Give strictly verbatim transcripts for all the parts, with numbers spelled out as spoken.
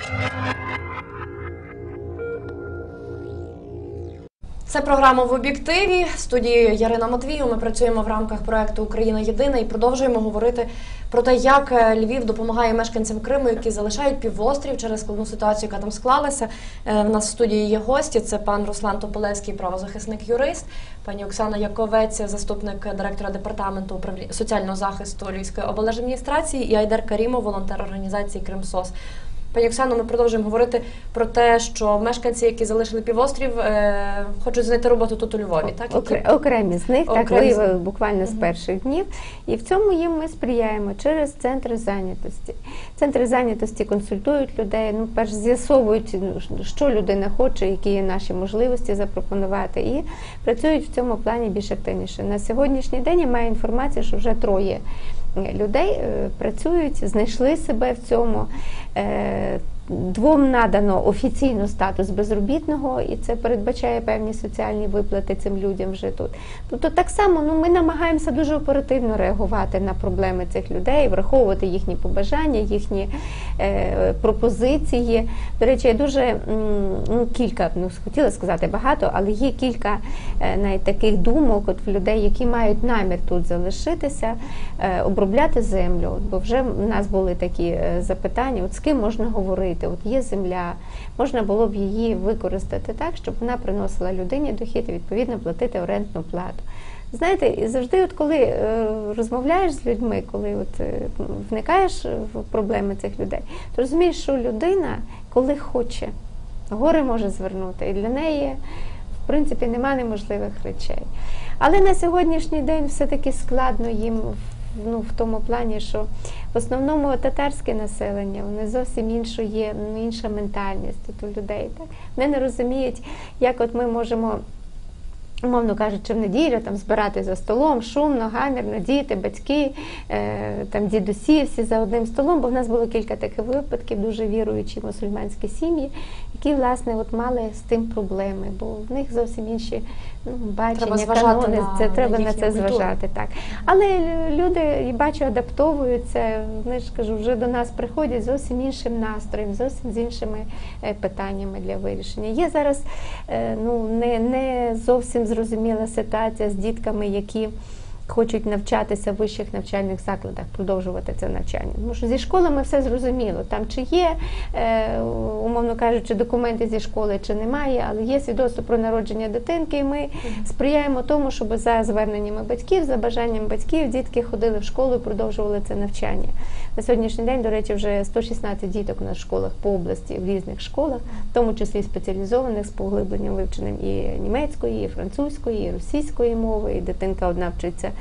Це програма «В об'єктиві». В студії Ярина Матвію. Ми працюємо в рамках проєкту «Україна єдина» і продовжуємо говорити про те, як Львів допомагає мешканцям Криму, які залишають півострів через складну ситуацію, яка там склалася. В нас в студії є гості. Це пан Руслан Тополевський, правозахисник-юрист, пані Оксана Яковець, заступник директора департаменту управління соціального захисту Львівської облдержадміністрації, і Айдар Карімов, волонтер організації «Кримсос». Пані Оксано, ми продовжуємо говорити про те, що мешканці, які залишили півострів, е, хочуть знайти роботу тут у Львові. Так? Які... Окремі з них, Окремі так, виявили з... буквально з перших днів. І в цьому їм ми сприяємо через центри зайнятості. Центри зайнятості консультують людей, ну, перш з'ясовують, що людина хоче, які є наші можливості запропонувати, і працюють в цьому плані більш активніше. На сьогоднішній день я маю інформацію, що вже троє людей працюють, знайшли себе в цьому. Двом надано офіційно статус безробітного, і це передбачає певні соціальні виплати цим людям вже тут. Тобто так само ну, ми намагаємося дуже оперативно реагувати на проблеми цих людей, враховувати їхні побажання, їхні е, пропозиції. До речі, я дуже ну, кілька, ну, хотіла сказати багато, але є кілька е, навіть таких думок от, в людей, які мають намір тут залишитися, е, обробляти землю. Бо вже в нас були такі е, запитання, от з ким можна говорити. От є земля, можна було б її використати так, щоб вона приносила людині дохід і відповідно платити орендну плату. Знаєте, і завжди, от коли е, розмовляєш з людьми, коли от, е, вникаєш в проблеми цих людей, то розумієш, що людина, коли хоче, гори може звернути, і для неї, в принципі, немає неможливих речей. Але на сьогоднішній день все-таки складно їм ну, в тому плані, що в основному татарське населення, вони зовсім іншу є, ну, інша ментальність тут у людей. Так? Вони не розуміють, як от ми можемо, умовно кажучи, в неділю там збирати за столом, шумно, гамірно, діти, батьки, е, там дідусі, всі за одним столом, бо в нас було кілька таких випадків, дуже віруючі мусульманські сім'ї, які, власне, от мали з тим проблеми, бо в них зовсім інші ну, бачення, канони, на, це треба на, на це культуру. зважати. Так. Але люди, я бачу, адаптовуються, вони ж кажу, вже до нас приходять зовсім іншим настроєм, зовсім з іншими е, питаннями для вирішення. Є зараз е, ну, не, не зовсім зрозуміла ситуація з дітками, які хочуть навчатися в вищих навчальних закладах, продовжувати це навчання. Тому що зі школами все зрозуміло. Там чи є, е, умовно кажучи, документи зі школи, чи немає, але є свідоцтво про народження дитинки, і ми mm-hmm. сприяємо тому, щоб за зверненнями батьків, за бажанням батьків, дітки ходили в школу і продовжували це навчання. На сьогоднішній день, до речі, вже сто шістнадцять діток у нас в школах по області, в різних школах, в тому числі спеціалізованих, з поглибленням вивченням і німецької, і французької, і російської мови, і дитинка одна вчиться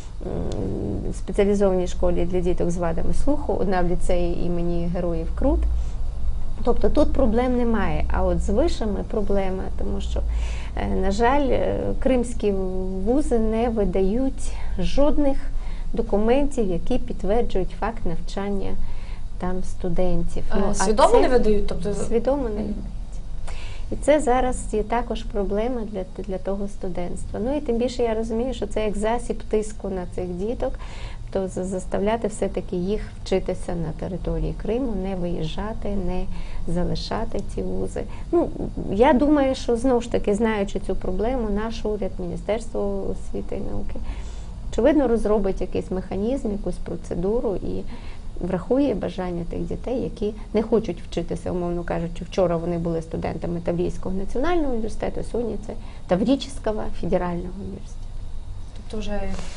в спеціалізованій школі для діток з вадами слуху, одна в ліцеї імені Героїв Крут. Тобто тут проблем немає, а от з вишами проблема, тому що, на жаль, кримські вузи не видають жодних документів, які підтверджують факт навчання там студентів. Ну, свідомо це... не видають? Тобто... Свідомо не видають. І це зараз є також проблема для, для того студентства. Ну і тим більше я розумію, що це як засіб тиску на цих діток, то заставляти все-таки їх вчитися на території Криму, не виїжджати, не залишати ці вузи. Ну, я думаю, що знову ж таки, знаючи цю проблему, наш уряд, Міністерство освіти і науки, очевидно, розробить якийсь механізм, якусь процедуру і врахує бажання тих дітей, які не хочуть вчитися, умовно кажучи. Вчора вони були студентами Таврійського національного університету, сьогодні це Таврійського федерального університету. Тобто вже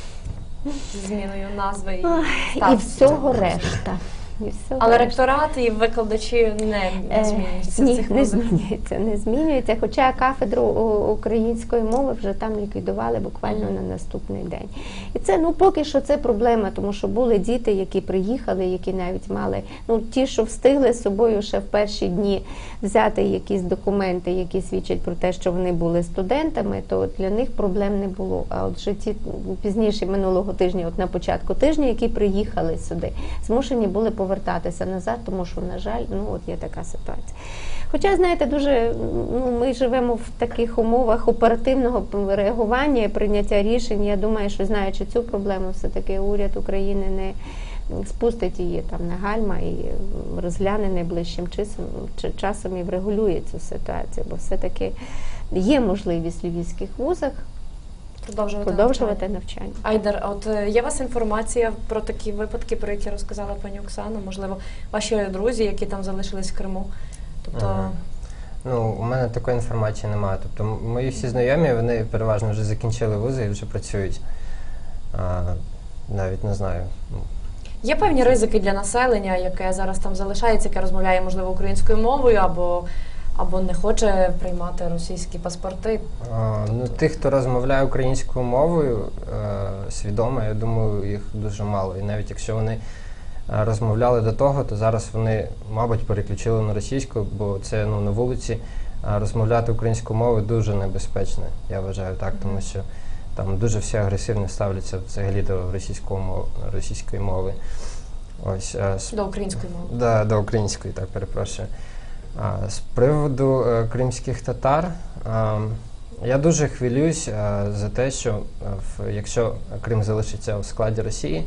зі зміною назви і статусу. І всього решта. Але ректорат і викладачі не, не змінюються? Ні, цих не змінюються, не змінюються, хоча кафедру української мови вже там ліквідували буквально на наступний день. І це, ну, поки що це проблема, тому що були діти, які приїхали, які навіть мали, ну, ті, що встигли з собою ще в перші дні взяти якісь документи, які свідчать про те, що вони були студентами, то для них проблем не було. А от вже ті пізніше минулого тижня, от на початку тижня, які приїхали сюди, змушені були повертатися назад, тому що, на жаль, ну, от є така ситуація. Хоча, знаєте, дуже, ну, ми живемо в таких умовах оперативного реагування і прийняття рішень. Я думаю, що, знаючи цю проблему, все-таки уряд України не, спустить її там на гальма і розгляне найближчим часом, часом і врегулює цю ситуацію, бо все-таки є можливість в львівських вузах Продовжувати, продовжувати навчання. навчання. Айдар, от е, є у вас інформація про такі випадки, про які розказала пані Оксана? Можливо, ваші друзі, які там залишились в Криму? Тобто... Ага. Ну, у мене такої інформації немає. Тобто мої всі знайомі, вони переважно вже закінчили вузи і вже працюють. А, навіть не знаю. Є певні ризики для населення, яке зараз там залишається, яке розмовляє, можливо, українською мовою, або, або не хоче приймати російські паспорти? А, ну, тих, хто розмовляє українською мовою, е, свідомо, я думаю, їх дуже мало. І навіть якщо вони розмовляли до того, то зараз вони, мабуть, переключили на російську, бо це, ну, на вулиці розмовляти українською мовою дуже небезпечно, я вважаю так, тому що там дуже всі агресивно ставляться взагалі до російської мови, російської мови. Ось, до української мови. Да, до української, так, перепрошую. А, з приводу е, кримських татар, е, я дуже хвилююсь е, за те, що е, в, якщо Крим залишиться у складі Росії,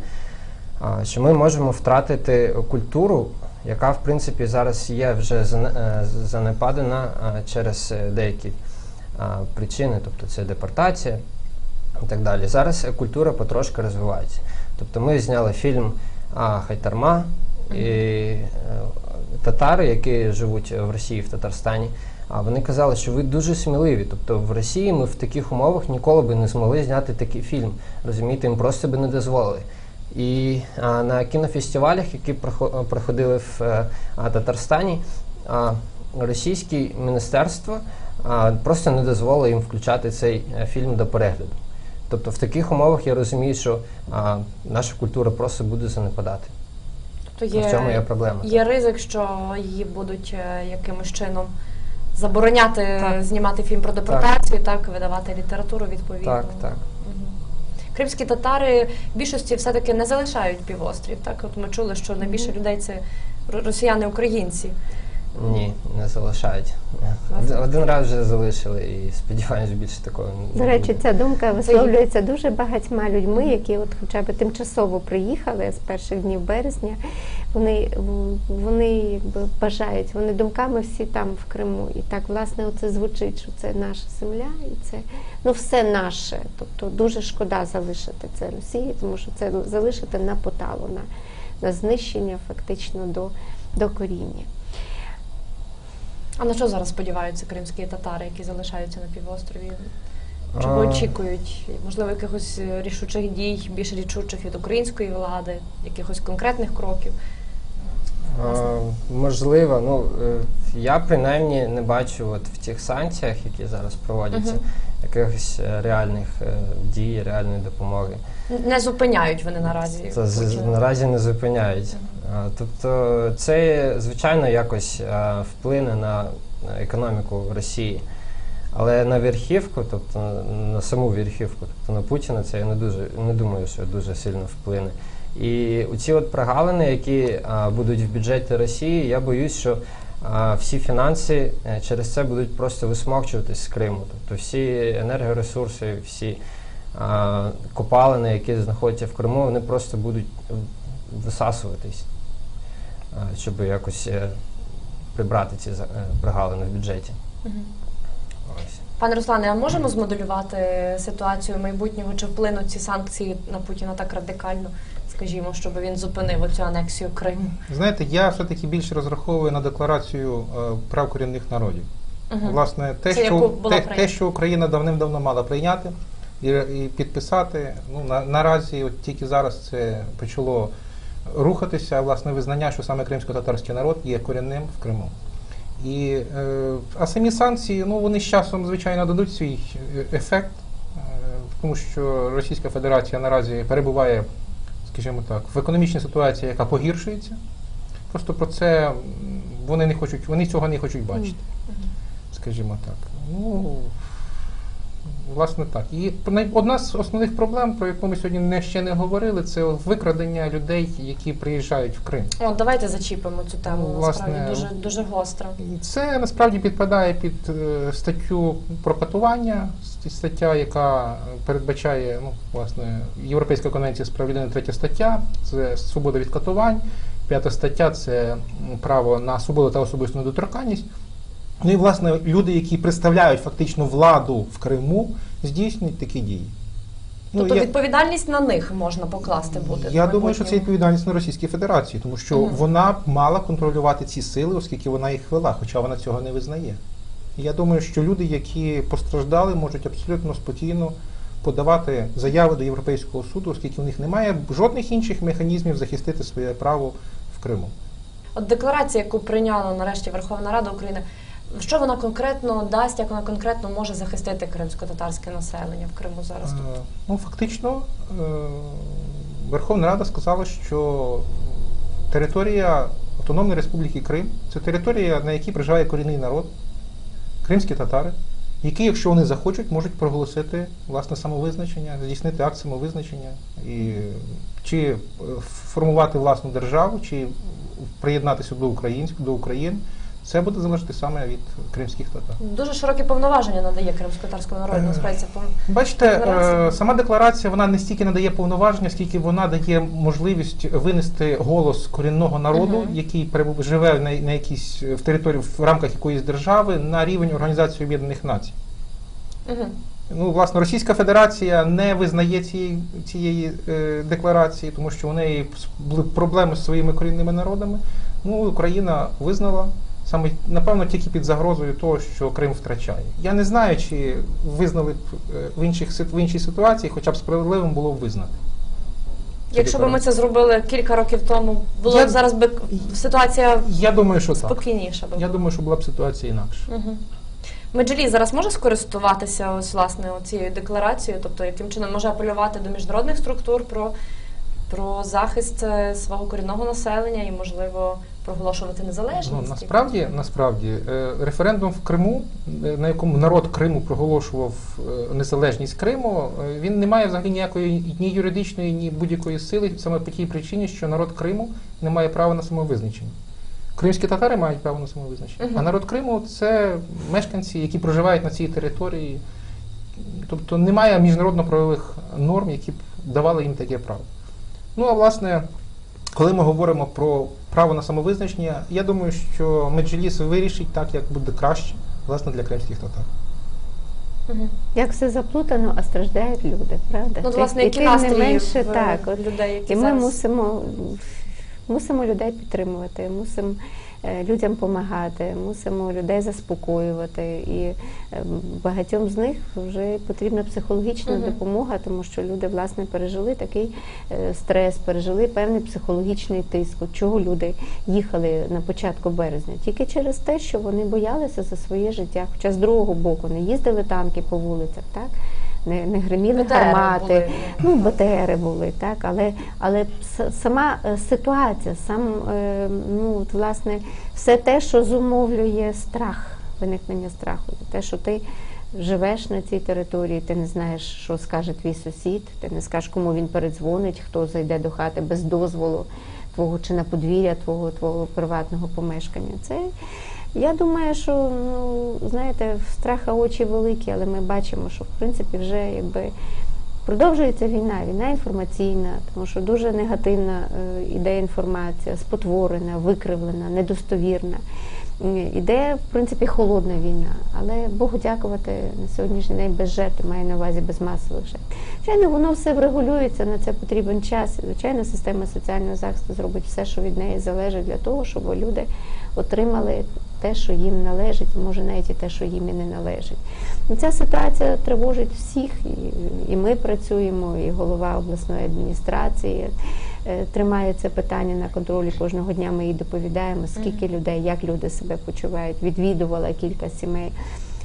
е, що ми можемо втратити культуру, яка, в принципі, зараз є вже занепадена е, через деякі е, причини, тобто це депортація і так далі. Зараз культура потрошки розвивається. Тобто ми зняли фільм а, «Хайтарма», і е, татари, які живуть в Росії, в Татарстані, а вони казали, що ви дуже сміливі. Тобто в Росії ми в таких умовах ніколи би не змогли зняти такий фільм. Розумієте, їм просто би не дозволили. І а, на кінофестивалях, які проходили в а, Татарстані, а, російське міністерство а, просто не дозволило їм включати цей а, фільм до перегляду. Тобто в таких умовах я розумію, що а, наша культура просто буде занепадати. Тобто є, в цьому є проблема. Є ризик, що її будуть е, якимось чином забороняти так. знімати фільм про депортацію, так, так видавати літературу відповідно. Так, так. Угу. Кримські татари в більшості все-таки не залишають півострів. Так? От ми чули, що найбільше людей це росіяни-українці. Ні, не залишають. Один раз вже залишили і сподіваюся, більше такого не буде. До речі, ця думка висловлюється дуже багатьма людьми, які от хоча б тимчасово приїхали з перших днів березня. Вони, вони якби бажають, вони думками всі там в Криму. І так, власне, оце звучить, що це наша земля і це, ну, все наше. Тобто дуже шкода залишити це Росії, тому що це залишити на поталу, на, на знищення фактично до, до коріння. А на що зараз сподіваються кримські татари, які залишаються на півострові? Чого а... очікують? Можливо, якихось рішучих дій, більш рішучих від української влади, якихось конкретних кроків? А, можливо. Ну, я принаймні не бачу от в тих санкціях, які зараз проводяться, угу. якихось реальних дій, реальної допомоги. Не зупиняють вони наразі? Це, наразі не зупиняють. Угу. Тобто це, звичайно, якось вплине на економіку Росії. Але на верхівку, тобто на саму верхівку, тобто на Путіна, це я не дуже не думаю, що дуже сильно вплине. І ці от прогалини, які а, будуть в бюджеті Росії, я боюсь, що а, всі фінанси через це будуть просто висмокчуватись з Криму. Тобто всі енергоресурси, всі а, копалини, які знаходяться в Криму, вони просто будуть висасуватись, а, щоб якось а, прибрати ці а, прогалини в бюджеті. Угу. Пане Руслане, а можемо змоделювати ситуацію майбутнього, чи вплинуть ці санкції на Путіна так радикально, скажімо, щоб він зупинив оцю анексію Криму? Знаєте, я все-таки більше розраховую на декларацію е, прав корінних народів. Угу. Власне, те, Це що, те, те, що Україна давним-давно мала прийняти і, і підписати, ну, на, наразі от тільки зараз це почало рухатися, власне, визнання, що саме кримсько-татарський народ є корінним в Криму. І, е, а самі санкції, ну, вони з часом, звичайно, дадуть свій ефект, е, тому що Російська Федерація наразі перебуває, скажімо так, в економічній ситуації, яка погіршується. Просто про це вони не хочуть, вони цього не хочуть бачити, скажімо так. Ну, Власне так. І най- одна з основних проблем, про яку ми сьогодні не, ще не говорили, це викрадення людей, які приїжджають в Крим. О, давайте зачіпимо цю тему. Ну, Насправді власне, дуже дуже гостро. І це насправді підпадає під е, статтю про катування, ст- стаття, яка передбачає, ну, власне, Європейська конвенція з прав людини, третя стаття, це свобода від катувань, п'ята стаття це м, право на свободу та особисту недоторканність. Ну і, власне, люди, які представляють фактично владу в Криму, здійснюють такі дії. Ну, Тобто я- відповідальність на них можна покласти буде. Я в думаю, що це майбутньому. відповідальність на Російській Федерації, тому що Мгм. вона б мала контролювати ці сили, оскільки вона їх вела, хоча вона цього не визнає. І я думаю, що люди, які постраждали, можуть абсолютно спокійно подавати заяви до Європейського суду, оскільки у них немає жодних інших механізмів захистити своє право в Криму. От декларація, яку прийняла нарешті Верховна Рада України, що вона конкретно дасть, як вона конкретно може захистити кримсько-татарське населення в Криму зараз тут? Е, Ну, фактично, е, Верховна Рада сказала, що територія Автономної Республіки Крим це територія, на якій проживає корінний народ, кримські татари, які, якщо вони захочуть, можуть проголосити власне самовизначення, здійснити акт самовизначення і чи е, формувати власну державу, чи приєднатися до українськ, до України. Це буде залежати саме від кримських татар. Дуже широкі повноваження надає кримсько-татарському народу, Е, насправді це пов- Бачите, Декларація. е, сама декларація вона не стільки надає повноваження, скільки вона дає можливість винести голос корінного народу, Мгм. який перебув- живе на, на якійсь в території в рамках якоїсь держави, на рівень Організації Об'єднаних Націй. Мгм. Ну, власне, Російська Федерація не визнає цієї, цієї е, декларації, тому що у неї були проблеми з своїми корінними народами. Ну, Україна визнала. Саме, напевно, тільки під загрозою того, що Крим втрачає. Я не знаю, чи визнали б е, в, інших, сит- в іншій ситуації, хоча б справедливим було б визнати. цю Якщо б ми декларацію. це зробили кілька років тому, було Я- б зараз би ситуація Я думаю, що так. спокійніша. Би. Я думаю, що була б ситуація інакша. Угу. Меджліс зараз може скористуватися ось, власне, цією декларацією, тобто яким чином може апелювати до міжнародних структур про, про захист е, свого корінного населення і, можливо, проголошувати незалежність? Ну, насправді, насправді, е, референдум в Криму, е, на якому народ Криму проголошував е, незалежність Криму, е, він не має взагалі ніякої ні юридичної, ні будь-якої сили, саме по тій причині, що народ Криму не має права на самовизначення. Кримські татари мають право на самовизначення, Мгм. а народ Криму це мешканці, які проживають на цій території. Тобто немає міжнародно-правових норм, які б давали їм таке право. Ну, а власне, коли ми говоримо про право на самовизначення, я думаю, що Меджліс вирішить так, як буде краще, власне, для кримських татар. Угу. Як все заплутано, а страждають люди, правда? Ну, Ти- власне, і які тим не настрої менше, в так, от, людей, які і ми зараз... мусимо, мусимо людей підтримувати, мусимо е, людям допомагати, мусимо людей заспокоювати. І е, багатьом з них вже потрібна психологічна Мгм. допомога, тому що люди, власне, пережили такий е, стрес, пережили певний психологічний тиск. От чого люди їхали на початку березня? Тільки через те, що вони боялися за своє життя. Хоча з другого боку не їздили танки по вулицях, так? Не, не гриміли БТРи гармати, були. ну, БТРи були, так, але, але с- сама е, ситуація, сам, е, ну, от, власне, все те, що зумовлює страх, виникнення страху, те, що ти живеш на цій території, ти не знаєш, що скаже твій сусід, ти не скажеш, кому він передзвонить, хто зайде до хати без дозволу твого чи на подвір'я твого, твого приватного помешкання. Це, я думаю, що, ну, знаєте, в страха очі великі, але ми бачимо, що, в принципі, вже, якби, продовжується війна, війна інформаційна, тому що дуже негативна е, іде інформація, спотворена, викривлена, недостовірна. Е, Іде, в принципі, холодна війна, але Богу дякувати, на сьогоднішній день без жертв, маю на увазі без масових жертв. Звичайно, воно все врегулюється, на це потрібен час. Звичайно, система соціального захисту зробить все, що від неї залежить для того, щоб люди отримали те, що їм належить, може навіть і те, що їм і не належить. І ця ситуація тривожить всіх, і, і ми працюємо, і голова обласної адміністрації е, тримає це питання на контролі. Кожного дня ми їй доповідаємо, скільки людей, як люди себе почувають. Відвідувала кілька сімей.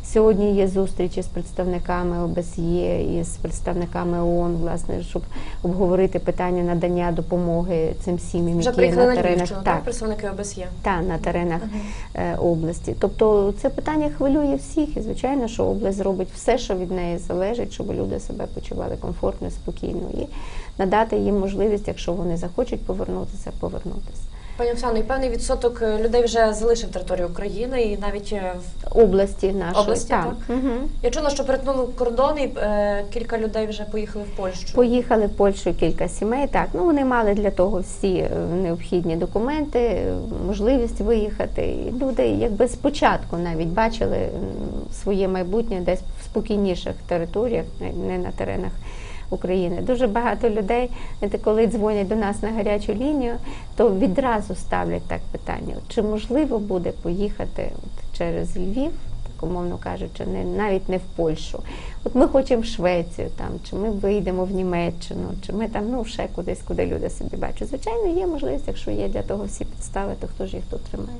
Сьогодні є зустрічі з представниками О Б С Є і з представниками О О Н, власне, щоб обговорити питання надання допомоги цим сім'ям, Вже які приїхали на на теренах Львівщину, так, представники О Б С Є? та, на теренах е, області. Тобто це питання хвилює всіх, і звичайно, що область зробить все, що від неї залежить, щоб люди себе почували комфортно, спокійно, і надати їм можливість, якщо вони захочуть повернутися, повернутися. Пані Оксано, і певний відсоток людей вже залишив територію України і навіть в Області нашої. області, так. так? Угу. Я чула, що перетнули кордон і е, кілька людей вже поїхали в Польщу. Поїхали в Польщу кілька сімей, так. Ну, вони мали для того всі е, необхідні документи, е, можливість виїхати. І люди якби спочатку навіть бачили м, своє майбутнє десь в спокійніших територіях, не- не на теренах України. Дуже багато людей, знаєте, коли дзвонять до нас на гарячу лінію, то відразу ставлять так питання, чи можливо буде поїхати от через Львів, так умовно кажучи, не, навіть не в Польщу. От ми хочемо в Швецію, там, чи ми виїдемо в Німеччину, чи ми там, ну, ще кудись, куди люди собі бачать. Звичайно, є можливість, якщо є для того всі підстави, то хто ж їх тут тримає?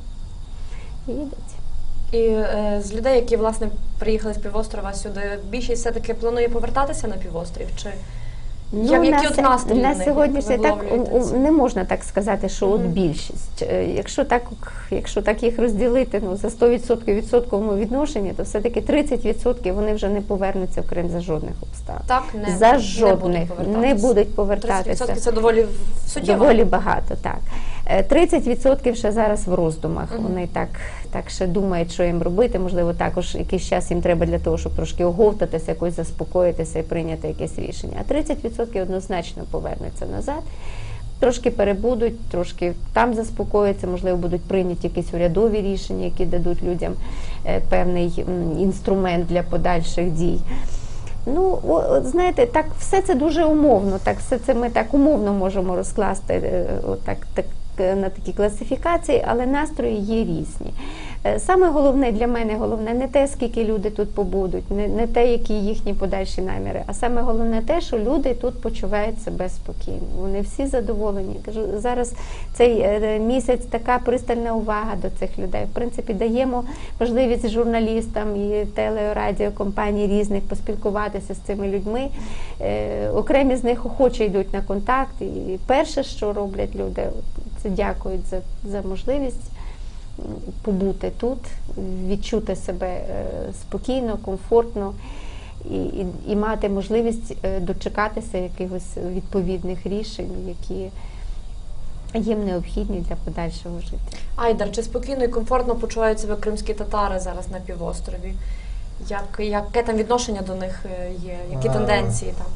Їдуть. І е, з людей, які, власне, приїхали з півострова сюди, більшість все-таки планує повертатися на півострів? Чи Ну, як, на, які от се- настрої на в них, сьогоднішній як ви так виловлюєте у- у- це? не можна так сказати, що от Мгм. більшість. Е, Якщо так, якщо так їх розділити, ну за сто відсотків відсотковому відношенні, то все-таки тридцять відсотків вони вже не повернуться в Крим за жодних обставин. Так, не, за не жодних будуть не будуть тридцять повертатися. відсотків це доволі суттєво. Доволі багато, так. Е, тридцять відсотків ще зараз в роздумах. Мгм. Вони так, так ще думають, що їм робити. Можливо, також якийсь час їм треба для того, щоб трошки оговтатися, якось заспокоїтися і прийняти якесь рішення. А тридцять відсотків однозначно повернуться назад. Трошки перебудуть, трошки там заспокояться, можливо, будуть прийняті якісь урядові рішення, які дадуть людям е, певний м, інструмент для подальших дій. Ну, о, от знаєте, так все це дуже умовно, так все це ми так умовно можемо розкласти е, отак, так, е, на такі класифікації, але настрої є різні. Е, Саме головне для мене, головне не те, скільки люди тут побудуть, не, не те, які їхні подальші наміри, а саме головне те, що люди тут почувають себе спокійно. Вони всі задоволені. Кажу, зараз цей е, місяць така пристальна увага до цих людей. В принципі, даємо можливість журналістам і телерадіокомпаній різних поспілкуватися з цими людьми. Е, Окремі з них охоче йдуть на контакт. І перше, що роблять люди, це дякують за, за можливість побути тут, відчути себе е, спокійно, комфортно і, і, і мати можливість е, дочекатися якихось відповідних рішень, які їм необхідні для подальшого життя. Айдар, чи спокійно і комфортно почувають себе кримські татари зараз на півострові? Як, яке там відношення до них е, є? Які А. тенденції там?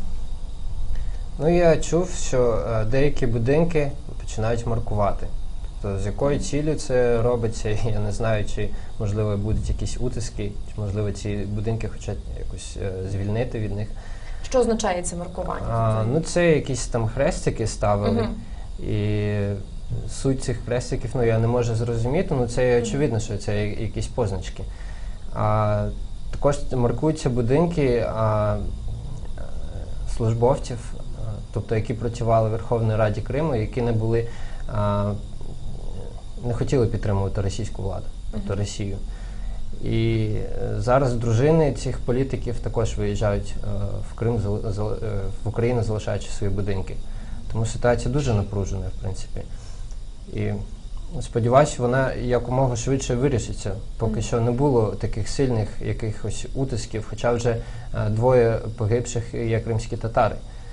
Ну, я чув, що е, деякі будинки починають маркувати. Тобто, з якою цілі це робиться, я не знаю, чи, можливо, будуть якісь утиски, чи, можливо, ці будинки хочуть якось е, звільнити від них. Що означає це маркування? А, ну, це якісь там хрестики ставили, Мгм. і суть цих хрестиків, ну, я не можу зрозуміти, ну, це очевидно, що це я- якісь позначки. А, також маркуються будинки а, е, службовців, а, тобто, які працювали в Верховній Раді Криму, які не були, а, не хотіли підтримувати російську владу, тобто Росію. І е, зараз дружини цих політиків також виїжджають е, в Крим, зал- зал- е, в Україну, залишаючи свої будинки. Тому ситуація дуже напружена, в принципі. І сподіваюся, вона якомога швидше вирішиться. Поки що не було таких сильних якихось утисків, хоча вже е, двоє погибших є кримські татари.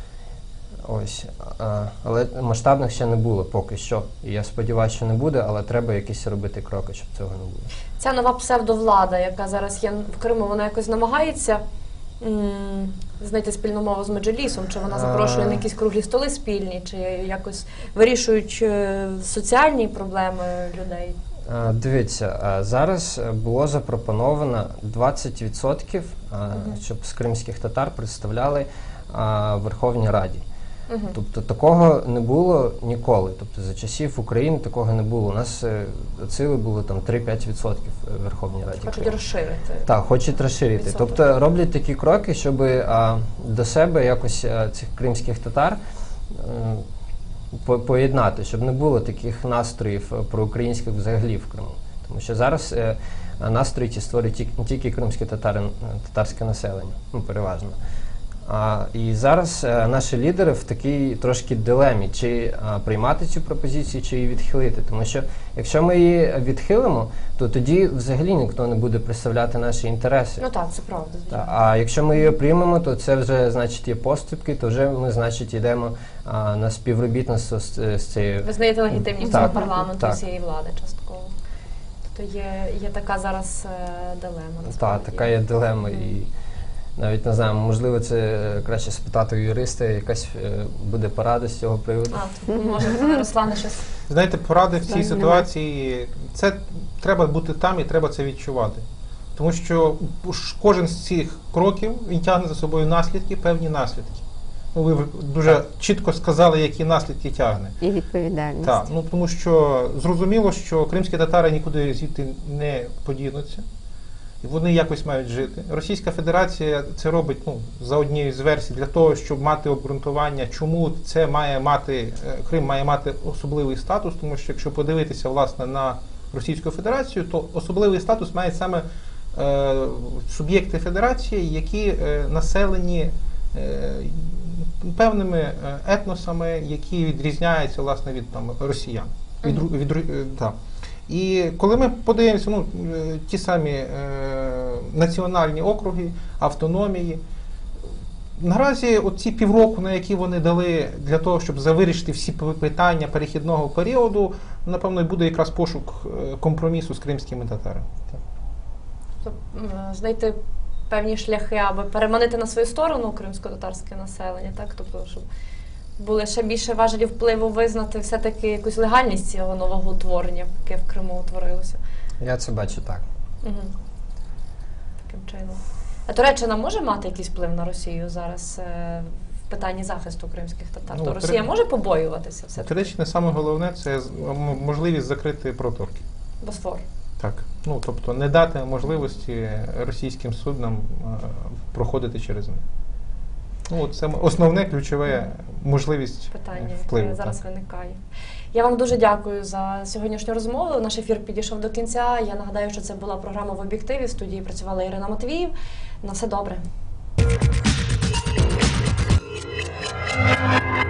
Ось. А, але масштабних ще не було поки що. І я сподіваюся, що не буде, але треба якісь робити кроки, щоб цього не було. Ця нова псевдовлада, яка зараз є в Криму, вона якось намагається м, знайти спільну мову з Меджлісом? Чи вона запрошує на якісь круглі столи спільні, чи якось вирішують е, соціальні проблеми людей? А, Дивіться, а, зараз було запропоновано двадцять відсотків, а, щоб з кримських татар представляли а, в Верховній Раді. Мгм. Тобто такого не було ніколи. Тобто за часів України такого не було. У нас е, сили було там три-п'ять відсотків в Верховній Раді. Хочуть Криму. розширити. Так, хочуть розширити. Відсоток. Тобто роблять такі кроки, щоб а, до себе якось а, цих кримських татар а, по- поєднати, щоб не було таких настроїв проукраїнських взагалі в Криму. Тому що зараз е, настрої ті створюють ті- тільки кримські татари, е, татарське населення, ну, переважно. А, і зараз е, наші лідери в такій трошки дилемі, чи а, приймати цю пропозицію, чи її відхилити. Тому що якщо ми її відхилимо, то тоді взагалі ніхто не буде представляти наші інтереси. Ну так, це правда. Та, звичайно. а якщо ми її приймемо, то це вже, значить, є поступки, то вже ми, значить, йдемо а, на співробітництво з, з цією. Ви знаєте легітимність Так, цього парламенту так. і цієї влади частково. Тобто є, є така зараз е, дилема. Так, насправді. така є дилема. І навіть не знаю, можливо, це е, краще спитати у юриста, якась е, буде порада з цього приводу. А, то, може, пане Руслане, щось. Знаєте, поради в цій Нема. ситуації, це треба бути там і треба це відчувати. Тому що ж кожен з цих кроків він тягне за собою наслідки, певні наслідки. Ну, ви дуже чітко сказали, які наслідки тягне. І відповідальність. Так, ну тому що зрозуміло, що кримські татари нікуди звідти не подінуться. І вони якось мають жити. Російська Федерація це робить, ну, за однією з версій для того, щоб мати обґрунтування, чому це має мати, е, Крим має мати особливий статус, тому що якщо подивитися, власне, на Російську Федерацію, то особливий статус мають саме е, суб'єкти Федерації, які е, населені е, певними е, етносами, які відрізняються, власне, від там росіян. Від, ру- від, ру- е, так. І коли ми подивимося, ну, е, ті самі е, національні округи, автономії, наразі оці півроку, на які вони дали для того, щоб завирішити всі п- питання перехідного періоду, напевно, і буде якраз пошук е, компромісу з кримськими татарами. Так. Тобто, м, знайти певні шляхи, аби переманити на свою сторону кримсько-татарське населення, так? Тобто, щоб були ще більше важелів впливу визнати все-таки якусь легальність цього нового утворення, яке в Криму утворилося. Я це бачу так. Угу. Таким чином. А Туреччина може мати якийсь вплив на Росію зараз е, в питанні захисту кримських татар? Ну, То Туре- Росія може побоюватися все-таки? Туреччина саме головне це з- м- можливість закрити протоки. Босфор. Так. Ну, тобто не дати можливості російським суднам е, проходити через них. Ну, от це основне ключове можливість Питання, впливу. яке зараз так. виникає. Я вам дуже дякую за сьогоднішню розмову. Наш ефір підійшов до кінця. Я нагадаю, що це була програма «В об'єктиві». В студії працювала Ірина Матвіїв. На все добре.